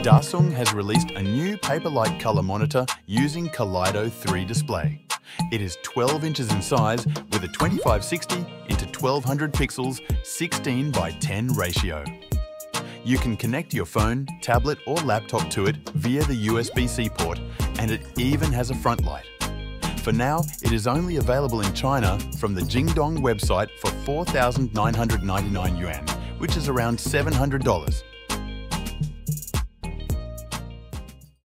Dasung has released a new Paperlike Color Monitor using Kaleido 3 display. It is 12 inches in size with a 2560 into 1200 pixels 16 by 10 ratio. You can connect your phone, tablet or laptop to it via the USB-C port, and it even has a front light. For now, it is only available in China from the Jingdong website for 4,999 yuan, which is around $700.